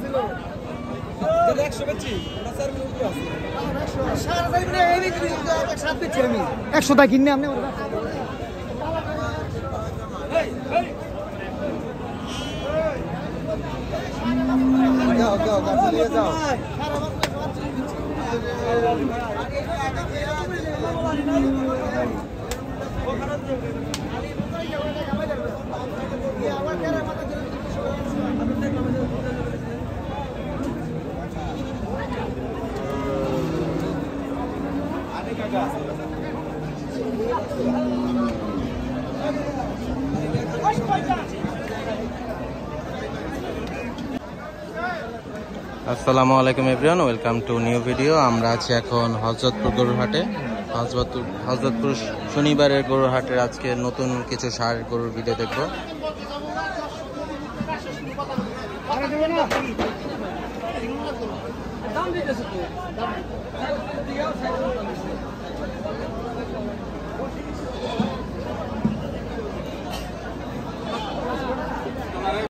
একশোটা কিনে আপনি যাও আসসালামু আলাইকুম everyone, welcome to new video. আমরা আছি এখন হযরতপুর গরুর হাটে। হযরতপুর শনিবারের গরুর হাটের আজকে নতুন কিছু ষাঁড় গরুর ভিডিও দেখবো।